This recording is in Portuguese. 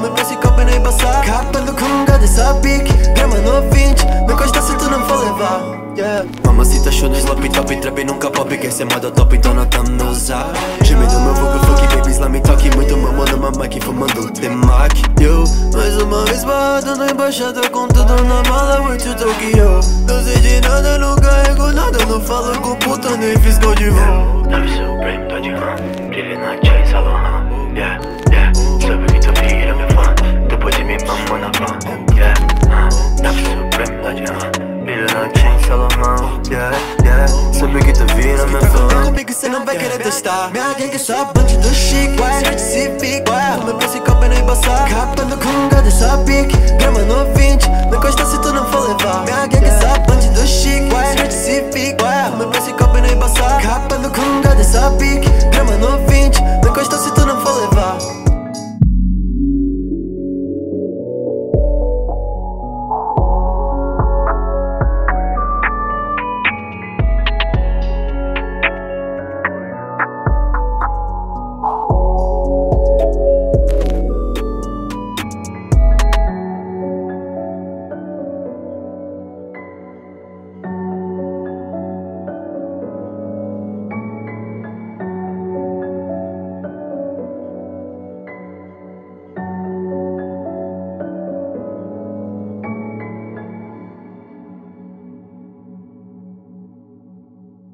meu preço e copo não embaçar. Capando com gado e sabique, grama no 20. Não encosta se tu não for levar, yeah. Mamacita show no slop top, trap nunca pop. Quer ser moda top, então não tá no usar. Time do meu vulgo, fuck baby, slam talk. Muito mamão numa mic, fumando T-Mac. Eu, mais uma vez barrado na embaixada, com tudo na mala, muito Tokyo. Não sei de nada, não carrego nada, não falo com puta, nem fiz gol de voo. Nave Supreme, tô de rã, brilho na chain, salão, yeah, yeah. Soube que tu vira meu fã, depois de me mamar na van, yeah. Nave Supreme, tô de rã, brilho na chain, salão, yeah, yeah. Soube que tu vira meu fã. Comigo cê não vai querer testar. Minha gangue é só bandido chique, a gente se fica. O meu preço e copo não embaçar. Capando com gado e só pique, grama no 20. Não encosta se tu não for levar. Minha gangue é só bandido chique, a gente se fica. O meu preço e copo não embaçar. Capando com gado e só pique, grama no 20. Não encosta se tu